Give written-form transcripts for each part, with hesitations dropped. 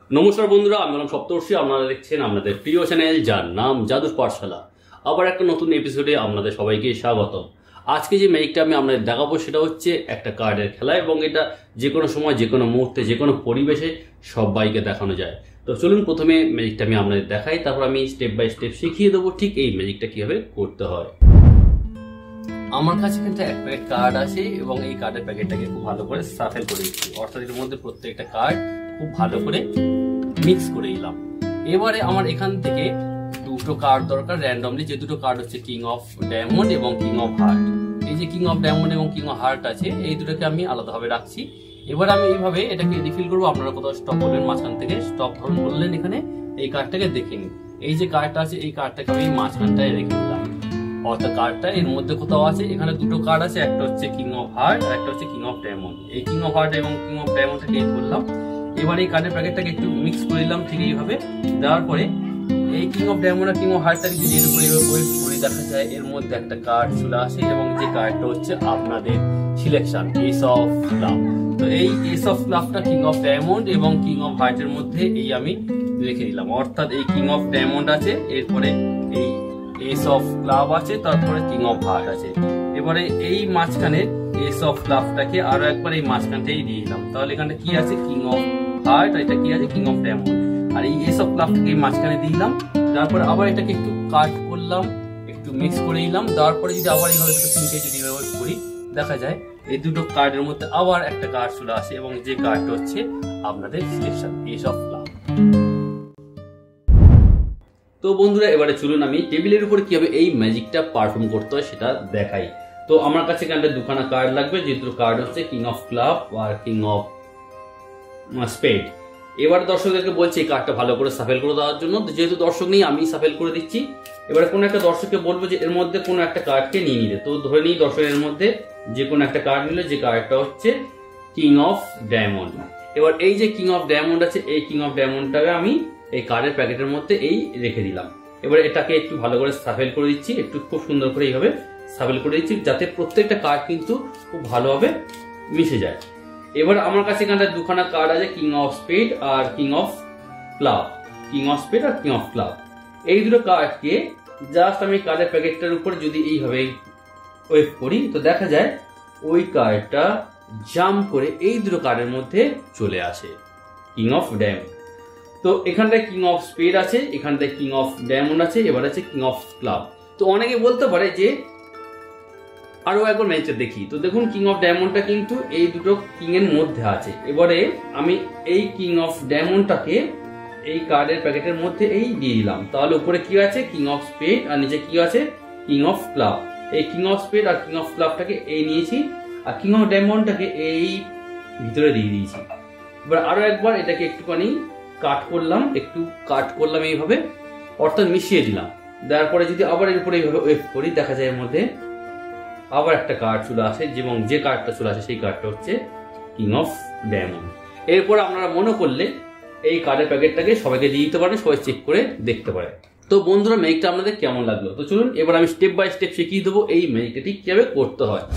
নমস্কার বন্ধুরা, আমি হলাম সপ্তর্ষি। আপনারা দেখছেন আপনাদের প্রিয় চ্যানেল যার নাম জাদুর পাঠশালা। আবার একটা নতুন এপিসোডে আপনাদের সবাইকে স্বাগত। আজকে যে ম্যাজিকটা আমি আপনাদের দেখাবো সেটা হচ্ছে একটা কার্ডের খেলা, এবং এটা যে কোনো সময়, যে কোনো মুহূর্তে, যে কোনো পরিবেশে সবাইকে দেখানো যায়। তো চলুন প্রথমে ম্যাজিকটা আমি আপনাদের দেখাই, তারপর আমি স্টেপ বাই স্টেপ শিখিয়ে দেবো ঠিক এই ম্যাজিকটা কীভাবে করতে হয়। আমার কাছে কিন্তু এক প্যাকেট কার্ড আছে, এবং এই কার্ডের প্যাকেটটাকে খুব ভালো করে সাফেল করে দিচ্ছি, অর্থাৎ এর মধ্যে প্রত্যেকটা কার্ড খুব ভালো করে মিক্স করে দিলাম। এবারে আমার এখান থেকে দুটো কার্ড দরকার র্যান্ডমলি, যে দুটো কার্ড হচ্ছে কিং অফ ডায়মন্ড এবং কিং অফ হার্ট। এই যে কিং অফ ডায়মন্ড এবং কিং অফ হার্ট আছে, এই দুটোকে আমি আলাদাভাবে রাখছি। এবার আমি এইভাবে এটাকে রিফিল করবো। আপনারা কোথাও স্টপ করবেন, মাঝখান থেকে স্টপ ধরুন বললেন, এখানে এই কার্ডটাকে দেখে নিন। এই যে কার্ডটা আছে, এই কার্ডটাকে আমি মাঝখানটায় রেখে দিলাম, অর্থাৎ কার্ডটা এর মধ্যে কোথাও আছে। এখানে দুটো কার্ড আছে, একটা হচ্ছে কিং অফ হার্ট আর একটা হচ্ছে কিং অফ ডায়মন্ড। এই কিং অফ হার্ট এবং কিং অফ ডায়মন্ডটাকে করলাম। এবার এই কার্ডের প্যাকেটটাকে একটু মিক্স করে দিলাম ঠিক এইভাবে। দেওয়ার পরে এই কিং অফ ডায়মন্ড আর কিং অফ হার্টটাকে যদি এর উপরে ওয়েট করে দেখা যায়, এর মধ্যে একটা কার্ড চলে আসে, এবং যে কার্ডটা হচ্ছে আপনাদের সিলেকশন, এস অফ ক্লাব। তো এই এস অফ ক্লাবটা কিং অফ ডায়মন্ড এবং কিং অফ হার্টের মধ্যে এই আমি রেখে দিলাম, অর্থাৎ এই কিং অফ ডায়মন্ড আছে, এরপরে এই এস অফ ক্লাব আছে, তারপরে কিং অফ হার্ট আছে। এবারে এই মাঝখানে এস অফ ক্লাবটাকে আরো একবার এই মাঝখানটাই দিয়ে দিলাম, তাহলে এখানটা কি আছে কিং অফ হার্ট, আর এটা কি আছে কিং অফ ডায়মন্ড। আর এই এস অফ ক্লাবটাকে মাঝখানে দিয়ে দিলাম। তারপর আবার এটাকে একটু কাট করলাম, একটু মিক্স করে দিলাম। তারপরে যদি আবার এইভাবে তিনটে যদি করি, দেখা যায় এই দুটো কার্ডের মধ্যে আবার একটা কার্ড চলে আসে, এবং যে কার্ডটা হচ্ছে আপনাদের সিলেকশন, এস অফ ক্লাব। তো বন্ধুরা, এবারে চলুন আমি টেবিলের উপর কিভাবে এই ম্যাজিকটা পারফর্ম করতে হয় সেটা দেখাই। তো আমার কাছে এখানটা দুখানা কার্ড লাগবে, যে দুটো কার্ড হচ্ছে কিং অফ ক্লাব আর কিং অফ স্পেড। এবার দর্শকদেরকে বলছি এই কার্ডটা ভালো করে সাফেল করে দেওয়ার জন্য। যেহেতু দর্শক নেই, আমি সাফেল করে দিচ্ছি। এবারে কোনো একটা দর্শককে বলবো যে এর মধ্যে কোনো একটা কার্ডকে নিয়ে নিতে। তো ধরে নিই দর্শকের মধ্যে যে কোনো একটা কার্ড নিল, যে কার্ডটা হচ্ছে কিং অফ ডায়মন্ড। এবার এই যে কিং অফ ডায়মন্ড আছে, এই কিং অফ ডায়মন্ডটাকে আমি এই কার্ডের প্যাকেটের মধ্যে এই রেখে দিলাম। এবার এটাকে একটু ভালো করে সাফেল করে দিচ্ছি, একটু খুব সুন্দর করে এইভাবে সাফেল করে দিচ্ছি, যাতে প্রত্যেকটা কার্ড কিন্তু খুব ভালোভাবে মিশে যায়। এবার আমার কাছে এখানটা দুখানা কার্ড আছে, কিং অফ স্পেড আর king of club. King of spade আর কিং অফ ক্লাব, এই দুটো কার্ডকে জাস্ট আমি কার্ডের প্যাকেটটার উপরে যদি এইভাবে ওয়েভ করি, তো দেখা যায় ওই কার্ডটা জাম্প করে এই দুটো কার্ডের মধ্যে চলে আসে, কিং অফ ডায়মন্ড। তো এখানটায় কিং অফ স্পেড আছে, এখানটায় কিং অফ ডায়মন্ড আছে, এবার আছে কিং অফ ক্লাব। তো অনেকে বলতে পারে যে আরো একবার ম্যাচটা দেখি। তো দেখুন, কিং অফ ডায়মন্ডটা কিন্তু এই দুটো কিং এর মধ্যে আছে। এবারে আমি এই কিং অফ ডায়মন্ডটাকে এই কার্ডের প্যাকেটের মধ্যে এই দিয়ে দিলাম, তাহলে উপরে কি আছে কিং অফ স্পেড, আর নিচে কি আছে কিং অফ ক্লাব। এই কিং অফ স্পেড আর কিং অফ ক্লাবটাকে এই নিয়েছি, আর কিং অফ ডায়মন্ডটাকে এই ভিতরে দিয়ে দিয়েছি। এবার আরো একবার এটাকে একটুখানি কাট করলাম এইভাবে, অর্থাৎ মিশিয়ে দিলাম। দেওয়ার পরে যদি আবার এর উপরে এইভাবে ওয়েভ করি, দেখা যায় এর মধ্যে আবার একটা কার্ড চলে আসে, এবং যে কার্ডটা চলে আসে সেই কার্ডটা হচ্ছে কিং অফ ডায়মন্ড। এরপর আপনারা মনে করলে এই কার্ডের প্যাকেটটাকে সবাইকে দিয়ে দিতে পারেন, সবাই চেক করে দেখতে পারে। তো বন্ধুরা, ম্যাজিকটা আপনাদের কেমন লাগলো? তো চলুন এবার আমি স্টেপ বাই স্টেপ শিখিয়ে দেবো এই ম্যাজিকটা ঠিক কিভাবে করতে হয়,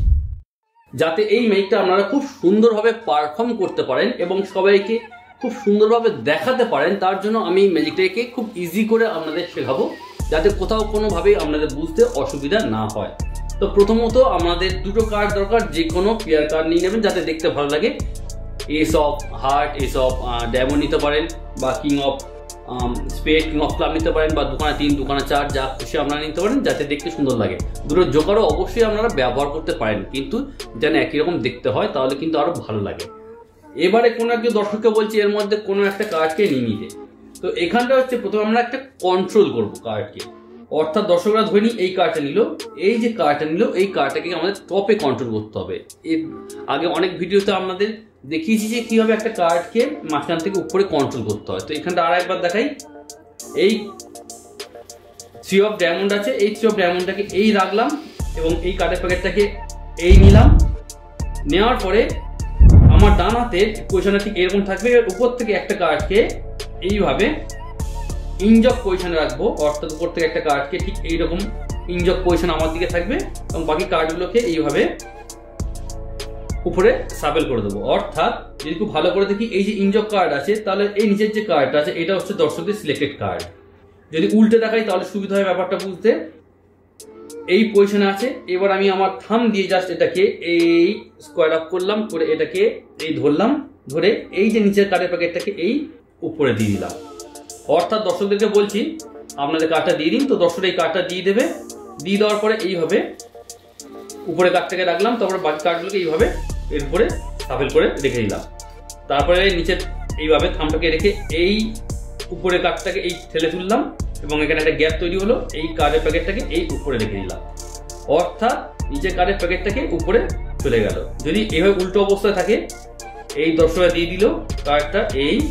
যাতে এই ম্যাজিকটা আপনারা খুব সুন্দরভাবে পারফর্ম করতে পারেন এবং সবাইকে খুব সুন্দরভাবে দেখাতে পারেন। তার জন্য আমি ম্যাজিকটাকে খুব ইজি করে আপনাদের শেখাবো, যাতে কোথাও কোনোভাবেই আপনাদের বুঝতে অসুবিধা না হয়। তো প্রথমত আমাদের দুটো কার্ড দরকার, যে কোনো প্লেয়ার কার্ড নিয়ে নেবেন যাতে দেখতে ভালো লাগে। Ace of heart, ace of diamond নিতে পারেন, বা king of spade, king of club নিতে পারেন, বা দুখানা 3, দুখানা 4, যা খুশি আপনারা নিতে পারেন, যাতে দেখতে সুন্দর লাগে। দুটো জোকারও অবশ্যই আপনারা ব্যবহার করতে পারেন, কিন্তু যেন একই রকম দেখতে হয়, তাহলে কিন্তু আরো ভালো লাগে। এবারে কোনো একজন দর্শককে বলছি এর মধ্যে কোনো একটা কার্ডকে নিয়ে নিতে। তো এখানটা হচ্ছে প্রথমে আমরা একটা কন্ট্রোল করবো কার্ডকে, অর্থাৎ দর্শকরা ধরে নিই এই কার্ডটা নিল, এই যে কার্ডটা নিল, এই কার্ডটাকে আমাদের টপে কন্ট্রোল করতে হবে। এর আগে অনেক ভিডিওতে আপনাদের দেখিয়েছি যে কিভাবে একটা কার্ডকে মাঝখান থেকে উপরে কন্ট্রোল করতে হয়। তো এখানটা আর একবার দেখাই, এই 3 অফ ডায়মন্ড আছে, এই 3 অফ ডায়মন্ডটাকে এই রাখলাম, এবং এই কার্ডের প্যাকেটটাকে এই নিলাম। নেওয়ার পরে আমার ডান হাতের পজিশনটা ঠিক এরকম থাকবে, উপর থেকে একটা কার্ডকে এইভাবে ইনজক পজিশনে রাখবো, অর্থাৎ উপর থেকে একটা কার্ডকে ঠিক এইরকম ইনজক পজিশন আমার দিকে থাকবে, এবং বাকি কার্ডগুলোকে এইভাবে উপরে সাবেল করে দেবো। অর্থাৎ যদি খুব ভালো করে দেখি এই যে ইনজক কার্ড আছে, তাহলে এই নিচের যে কার্ডটা আছে এটা হচ্ছে দর্শকদের সিলেক্টেড কার্ড। যদি উল্টে দেখাই তাহলে সুবিধা হয় ব্যাপারটা বুঝতে। এই পজিশনে আছে। এবার আমি আমার থাম দিয়ে জাস্ট এটাকে এই স্কোয়ার আপ করলাম, করে এটাকে এই ধরলাম, ধরে এই যে নিচের কার্ডের প্যাকেটটাকে এই উপরে দিয়ে দিলাম। অর্থাৎ দর্শকদেরকে বলছি আপনাদের কার্ডটা দিয়ে দিন, তো দর্শক এই কার্ডটা দিয়ে দেবে। দিয়ে দেওয়ার পরে এইভাবে উপরে কার্ডটাকে রাখলাম, তারপরে বাকি কার্ডগুলোকে এইভাবে এর উপরে সাফেল করে রেখে দিলাম। তারপরে নিচের এইভাবে থামটাকে রেখে এই উপরে কার্ডটাকে এই ঠেলে তুললাম এবং এখানে একটা গ্যাপ তৈরি হলো, এই কার্ডের প্যাকেটটাকে এই উপরে রেখে দিলাম। অর্থাৎ নিচের কার্ডের প্যাকেটটাকে উপরে চলে গেল। যদি এইভাবে উল্টো অবস্থায় থাকে, এই দর্শকরা দিয়ে দিল কার্ডটা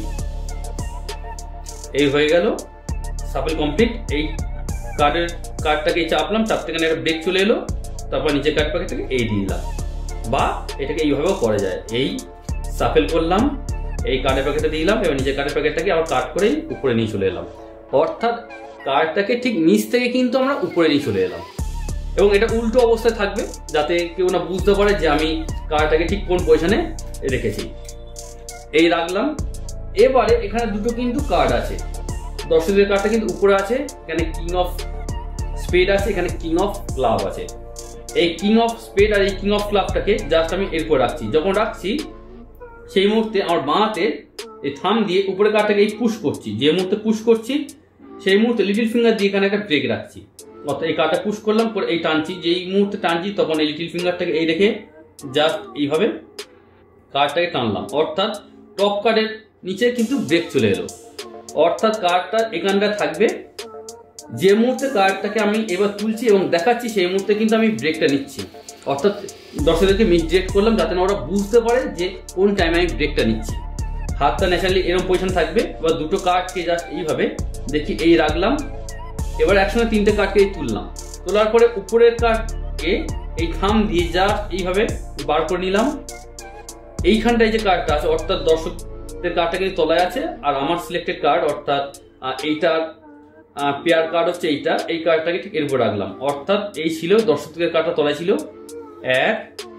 এই হয়ে গেল সাফেল কমপ্লিট। এই কার্ডটাকে চাপলাম, চাপতে গেলে একটা ব্রেক চলে এলো, তারপর নিচের কার্ড প্যাকেটটাকে এই দিয়ে দিলাম। বা এটাকে এইভাবেও করা যায়, এই সাফেল করলাম, এই কার্ডের প্যাকেটটা দিয়ে দিলাম এবং নিচের কার্ডের প্যাকেটটাকে আবার কাট করেই উপরে নিয়ে চলে এলাম। অর্থাৎ কার্ডটাকে ঠিক নিচ থেকে কিন্তু আমরা উপরে নিয়ে চলে এলাম এবং এটা উল্টো অবস্থায় থাকবে যাতে কেউ না বুঝতে পারে যে আমি কার্ডটাকে ঠিক কোন পজিশনে রেখেছি। এই রাখলাম। এবারে এখানে দুটো কিন্তু কার্ড আছে, দর্শকদের কার্ডটা কিন্তু উপরে আছে, এখানে কিং অফ স্পেড আছে, এখানে কিং অফ ক্লাব আছে। এই কিং অফ স্পেড আর এই কিং অফ ক্লাবটাকে জাস্ট আমি এরপর রাখছি। যখন রাখছি সেই মুহূর্তে আমার বাঁ হাতে এই থাম দিয়ে উপরে কার্ডটাকে এই পুশ করছি। যে মুহূর্তে পুশ করছি সেই মুহূর্তে লিটল ফিঙ্গার দিয়ে এখানে একটা ব্রেক রাখছি। অর্থাৎ এই কার্ডটা পুশ করলাম, পরে এই টানছি, যেই মুহূর্তে টানছি তখন এই লিটল ফিঙ্গারটাকে এই রেখে জাস্ট এইভাবে কার্ডটাকে টানলাম। অর্থাৎ টপ কার্ডের নিচে কিন্তু ব্রেক চলে এলো। অর্থাৎ কার্ডটা এখানটা থাকবে। যে মুহূর্তে কার্ডটাকে আমি এবার তুলছি এবং দেখাচ্ছি সেই মুহূর্তে কিন্তু আমি ব্রেকটা নিচ্ছি। অর্থাৎ দর্শকদেরকে মিসডিরেক্ট করলাম যাতে না ওরা বুঝতে পারে যে কোন টাইমে আমি ব্রেকটা নিচ্ছি। হাতটা ন্যাচারালি এরকম পজিশন থাকবে। এবার দুটো কার্ডকে জাস্ট এইভাবে দেখি এই রাখলাম। এবার একসঙ্গে তিনটে কার্ডকে এই তুললাম। তোলার পরে উপরের কার্ডকে এই থাম দিয়ে জাস্ট এইভাবে বার করে নিলাম। এইখানটায় যে কার্ডটা আছে অর্থাৎ দর্শকদের কার্ডটা কিন্তু তলায় আছে, আর আমার সিলেক্টেড কার্ড অর্থাৎ এইটার পেয়ার কার্ড হচ্ছে এইটা, এই কার্ডটাকে ঠিক এর উপর রাখলাম। অর্থাৎ এই ছিল দর্শকদের কার্ডটা তলায় ছিল 1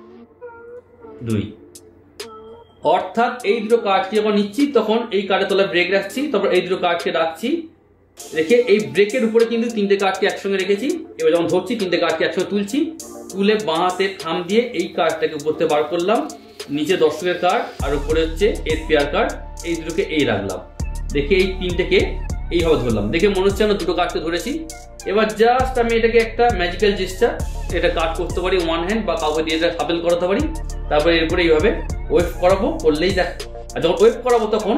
2। অর্থাৎ এই দুটো কার্ডকে যখন নিচ্ছি তখন এই কার্ডের তলায় ব্রেক রাখছি, তারপর এই দুটো কার্ডকে রাখছি, রেখে এই ব্রেকের উপরে কিন্তু তিনটে কার্ডকে একসঙ্গে রেখেছি। এবার যখন ধরছি তিনটে কার্ডকে একসঙ্গে তুলছি, তুলে বাঁ হাতে থাম দিয়ে এই কার্ডটাকে উপর থেকে বার করলাম, নিচে দর্শকের কার্ড আর উপরে হচ্ছে এর পেয়ার কার্ড, এই দুটোকে এই রাখলাম। দেখে এই তিনটেকে এইভাবে ধরলাম। দেখে মনে হচ্ছে আমরা দুটো কার্ডকে ধরেছি। এবার জাস্ট আমি এটাকে একটা ম্যাজিক্যাল জেস্টার, এটা কাট করতে পারি ওয়ান হ্যান্ড বা কাউকে দিয়ে এটা সাবেল করাতে পারি। তারপরে এরপরে এইভাবে ওয়েভ করাবো, করলেই দেখ। আর যখন ওয়েভ করাবো তখন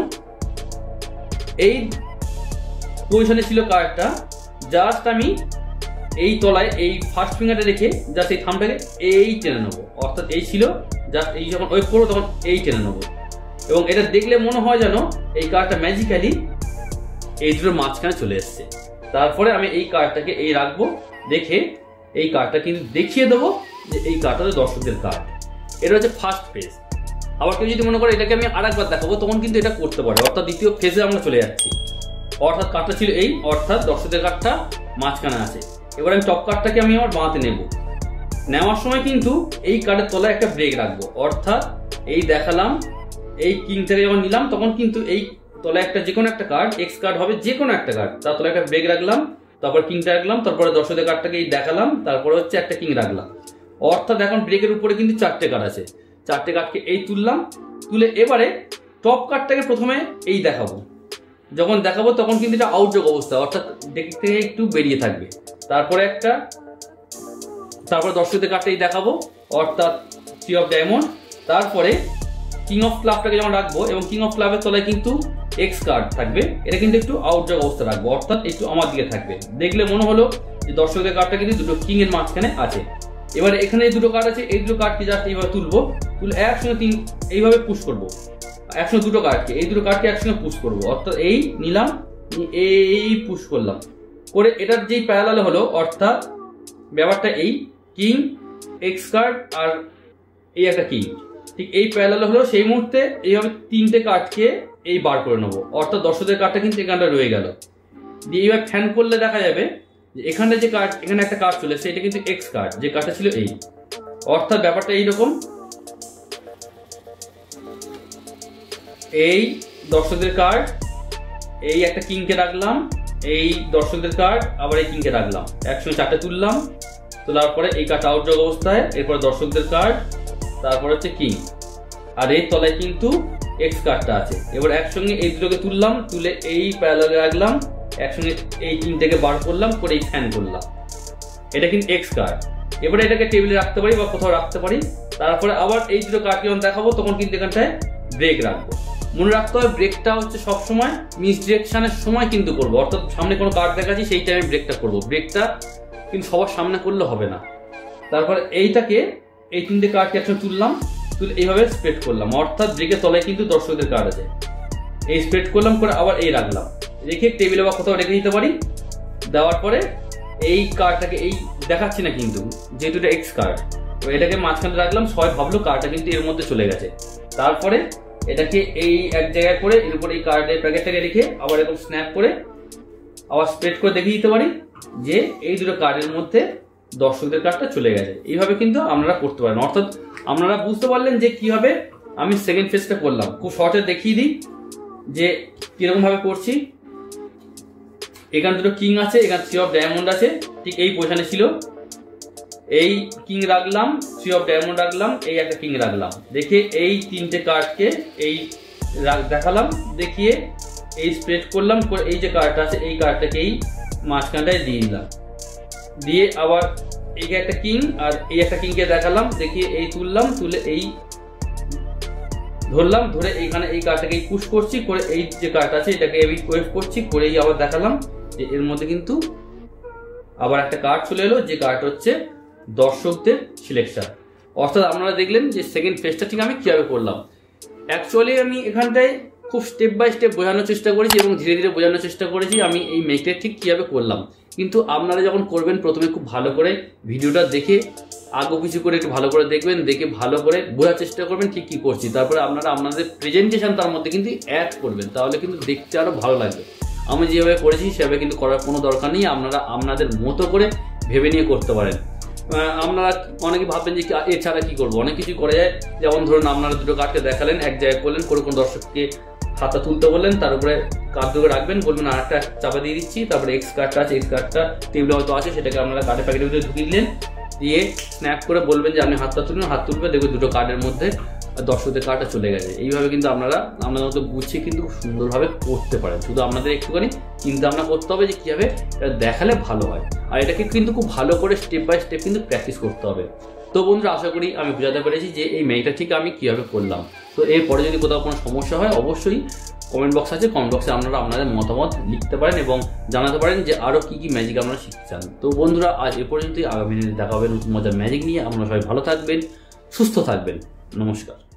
এই পজিশনে ছিল কার্ডটা, জাস্ট আমি এই তলায় এই ফার্স্ট ফিঙ্গারটা রেখে জাস্ট এই থামটাকে এই টেনে নেবো। অর্থাৎ এই ছিল, জাস্ট এই যখন ওয়েভ করবো তখন এই টেনে নেবো এবং এটা দেখলে মনে হয় যেন এই কার্ডটা ম্যাজিক্যালি এই দুটোর মাঝখানে চলে এসছে। তারপরে আমি এই কার্ডটাকে এই রাখবো, দেখে এই কার্ডটা কিন্তু দেখিয়ে দেবো যে এই কার্ডটা হচ্ছে দর্শকদের কার্ড। এটা হচ্ছে ফার্স্ট ফেজ। আবার কেউ যদি মনে করে এটাকে আমি আরেকবার দেখাবো তখন কিন্তু এটা করতে পারে। অর্থাৎ দ্বিতীয় ফেজে আমরা চলে যাচ্ছি। অর্থাৎ কার্ডটা ছিল এই, অর্থাৎ দর্শকদের কার্ডটা মাঝখানে আছে। এবার আমি টপ কার্ডটাকে আমি আমার বাঁতে নেব। নেওয়ার সময় কিন্তু এই কার্ডের তলায় একটা ব্রেক রাখবো। অর্থাৎ এই দেখালাম, এই কিংটাকে যখন নিলাম তখন কিন্তু এই তলায় একটা যে কোনো একটা কার্ড, এক্স কার্ড হবে যে কোনো একটা কার্ড, তার তলায় একটা ব্রেক রাখলাম, তারপর কিংটা রাখলাম, তারপরে দর্শকদের কার্ডটাকে এই দেখালাম, তারপরে হচ্ছে একটা কিং রাখলাম। অর্থাৎ এখন ব্রেকের উপরে কিন্তু 4টে কার্ড আছে। 4টে কার্ডকে এই তুললাম, তুলে এবারে টপ কার্ডটাকে প্রথমে এই দেখাবো। যখন দেখাবো তখন কিন্তু এটা আউটডোর অবস্থা, অর্থাৎ ডেক থেকে একটু বেরিয়ে থাকবে। তারপরে তারপরে দর্শকদের কার্ডটা এই দেখাবো, অর্থাৎ 3 অফ ডায়মন্ড। তারপরে কিং অফ ক্লাবটাকে যখন রাখবো এবং কিং অফ ক্লাবের তলায় কিন্তু এক্স কার্ড থাকবে, এটা কিন্তু একটু আউটডোর অবস্থা রাখবো, অর্থাৎ একটু আমার দিকে থাকবে। দেখলে মনে হলো যে দর্শকদের কার্ডটা কিন্তু দুটো কিং এর মাঝখানে আছে। এবারে এখানে দুটো কার্ড আছে, এই দুটো কার্ডকে জাস্ট এইভাবে তুলবো, তুলে একসঙ্গে এইভাবে পুশ করবো। একসঙ্গে দুটো কার্ডকে, এই দুটো কার্ডকে একসঙ্গে পুশ করবো। অর্থাৎ এই নিলাম, এই পুশ করলাম, করে এটার যেই প্যারালাল হলো, অর্থাৎ ব্যাপারটা এই কিং এক্স কার্ড আর এই একটা কিং, ঠিক এই প্যারালাল হলো। সেই মুহূর্তে এইভাবে 3টে কার্ডকে এই বার করে নেবো। অর্থাৎ দর্শকদের কার্ডটা কিন্তু এখানটা রয়ে গেল। দিয়ে এইবার ফ্যান করলে দেখা যাবে যে এখানে যে কার্ড, এখানে একটা কার্ড চলে এসেছে, এটা কিন্তু এক্স কার্ড, যে কার্ডটা ছিল এই। অর্থাৎ ব্যাপারটা এইরকম। এই দর্শকদের কার্ড, এই একটা কিংকে রাখলাম, এই দর্শকদের কার্ড, আবার এই কিংকে রাখলাম, একসঙ্গে 4টে তুললাম। তোলার পরে এই কার্ড আউটড্র অবস্থায়, এরপরে দর্শকদের কার্ড, তারপর হচ্ছে কিং, আর এই তলায় কিন্তু এক্স কার্ডটা আছে। এবার একসঙ্গে এই দুটোকে তুললাম, তুলে এই প্যারালালে রাখলাম, একসঙ্গে এই কিংটাকে বার করলাম, করে এই ফ্যান করলাম। এটা কিন্তু এক্স কার্ড। এবারে এটাকে টেবিলে রাখতে পারি বা কোথাও রাখতে পারি। তারপরে আবার এই দুটো কার্ড যখন দেখাবো তখন কিন্তু এখানটায় ব্রেক রাখবো। মনে রাখতে হবে ব্রেকটা হচ্ছে সবসময় মিস ডিরেকশনের সময় কিন্তু করবো, অর্থাৎ সামনে কোনো কার্ড দেখাচ্ছি সেই টাইমে ব্রেকটা করবো। ব্রেকটা কিন্তু সবার সামনে করলে হবে না। তারপরে এইটাকে, এই 3টে কার্ডকে একসঙ্গে তুললাম, তুলে এইভাবে স্প্রেড করলাম, অর্থাৎ ব্রেকের তলায় কিন্তু দর্শকদের কার্ড আছে। এই স্প্রেড করলাম, করে আবার এই রাখলাম, রেখে টেবিলে বা কোথাও রেখে দিতে পারি। দেওয়ার পরে এই কার্ডটাকে, এই দেখাচ্ছি না কিন্তু, যেহেতু এটা এক্স কার্ড, এটাকে মাঝখানে রাখলাম, সবাই ভাবলো কার্ডটা কিন্তু এর মধ্যে চলে গেছে। তারপরে এটাকে এই এক জায়গায় করে এর উপর এই কার্ডের প্যাকেটটাকে রেখে আবার এরকম স্ন্যাপ করে আবার স্প্রেড করে দেখিয়ে দিতে পারি যে এই দুটো কার্ডের মধ্যে দর্শকদের কার্ডটা চলে গেছে। এইভাবে কিন্তু আপনারা করতে পারেন। অর্থাৎ আপনারা বুঝতে পারলেন যে কিভাবে আমি সেকেন্ড ফেজটা করলাম। খুব শর্টে দেখিয়ে দিই যে কিরকম ভাবে করছি। এখানে দুটো কিং আছে, এখানে 3 অফ ডায়মন্ড আছে, ঠিক এই পজিশনে ছিল। এই কিং রাখলাম, 3 অফ ডায়মন্ড রাখলাম, এই একটা কিং রাখলাম, দেখে এই 3টে কার্ডকে এই দেখালাম, দেখিয়ে এই স্প্রেড করলাম, করে এই যে কার্ডটা আছে এই কার্ডটাকে এই মাঝখানটায় দিয়ে দিলাম, দিয়ে আবার এই একটা কিং আর এই একটা কিংকে দেখালাম, দেখিয়ে এই তুললাম, তুলে এই ধরলাম, ধরে এইখানে এই কার্ডটাকে পুশ করছি, করে এই যে কার্ড আছে এটাকে ওয়েভ করছি, করেই আবার দেখালাম যে এর মধ্যে কিন্তু আবার একটা কার্ড চলে এলো, যে কার্ড হচ্ছে দর্শকদের সিলেকশন। অর্থাৎ আপনারা দেখলেন যে সেকেন্ড ফেজটা ঠিক আমি কিভাবে করলাম। অ্যাকচুয়ালি আমি এখানটায় খুব স্টেপ বাই স্টেপ বোঝানোর চেষ্টা করেছি এবং ধীরে ধীরে বোঝানোর চেষ্টা করেছি আমি এই মেকটা ঠিক কিভাবে করলাম। কিন্তু আপনারা যখন করবেন প্রথমে খুব ভালো করে ভিডিওটা দেখে আগো পিছু করে একটু ভালো করে দেখবেন, দেখে ভালো করে বোঝার চেষ্টা করবেন ঠিক কি করছি। তারপরে আপনারা আপনাদের প্রেজেন্টেশন তার মধ্যে কিন্তু অ্যাড করবেন, তাহলে কিন্তু দেখতে আরো ভালো লাগবে। আমি যেভাবে করেছি সেভাবে কিন্তু করার কোনো দরকার নেই, আপনারা আপনাদের মতো করে ভেবে নিয়ে করতে পারেন। আপনারা অনেকে ভাববেন যে এছাড়া কি করবো, অনেক কিছু করা যায়। যেমন ধরুন আপনারা দুটো কার্ডকে দেখালেন, এক জায়গায় করলেন, কোনো কোনো দর্শককে হাতা তুলতে বললেন, তার উপরে কার্ড দুটো রাখবেন, বলবেন আর একটা চাপা দিয়ে দিচ্ছি, তারপরে এক্স কার্ডটা আছে, এক্স কার্ডটা টেবিলে হয়তো আছে, সেটাকে আপনারা কার্ডের প্যাকেটের ভিতরে ঢুকিয়ে দিলেন, দিয়ে স্ন্যাপ করে বলবেন যে আপনি হাতটা তুলবেন, হাত তুলবে, দেখবেন দুটো কার্ডের মধ্যে দর্শকদের কার্ডটা চলে গেছে। এইভাবে কিন্তু আপনারা আপনাদের মতো গুছিয়ে কিন্তু সুন্দরভাবে করতে পারেন। শুধু আপনাদের একটুখানি চিন্তা ভাবনা করতে হবে যে কীভাবে এটা দেখালে ভালো হয়, আর এটাকে কিন্তু খুব ভালো করে স্টেপ বাই স্টেপ কিন্তু প্র্যাকটিস করতে হবে। তো বন্ধুরা, আশা করি আমি বোঝাতে পেরেছি যে এই মেইটা ঠিক আমি কীভাবে করলাম। তো এরপরে যদি কোথাও কোনো সমস্যা হয় অবশ্যই কমেন্ট বক্স আছে, কমেন্ট বক্সে আপনারা আপনাদের মতামত লিখতে পারেন এবং জানাতে পারেন যে আরও কী কী ম্যাজিক আপনারা শিখতে চান। তো বন্ধুরা, আজ এ পর্যন্তই। আগামী দিনে দেখা হবে নতুন মজার ম্যাজিক নিয়ে। আপনারা সবাই ভালো থাকবেন, সুস্থ থাকবেন। নমস্কার।